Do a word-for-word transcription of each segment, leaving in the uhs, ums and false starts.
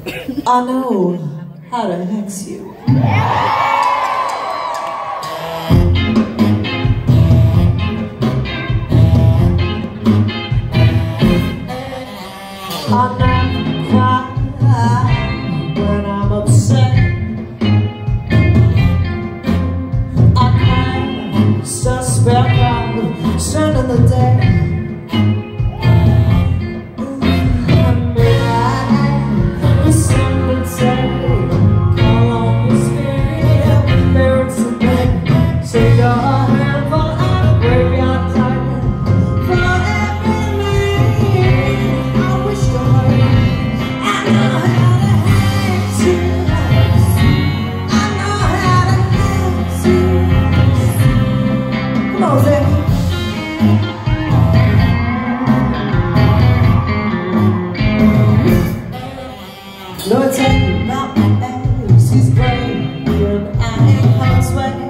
I know how to hex you. I never cry when I'm upset. I cast a spell cloud, turning the day. Take your handful and break your time for everything. I wish you would. I know how to hate you. I know how to hate you. Come on, Zach. Lord, tell me about my ex. He's brave and I ain't hard sweat.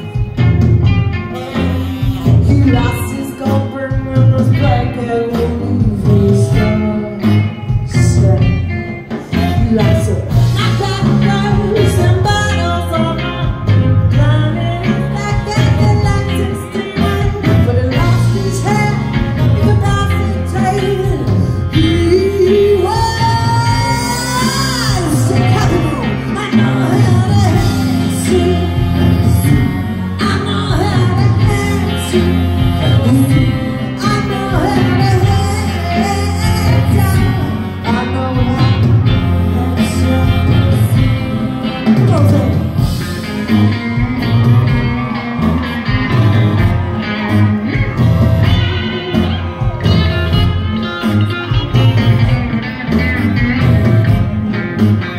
Lost his girlfriend and was black and his sad. He likes to knock out girls and bottles on my blinded. Like that, he likes sixty-nine, but he lost his head. He could concentrate. He was a cowboy. I know how to hate you. I know how to hate you. Thank you.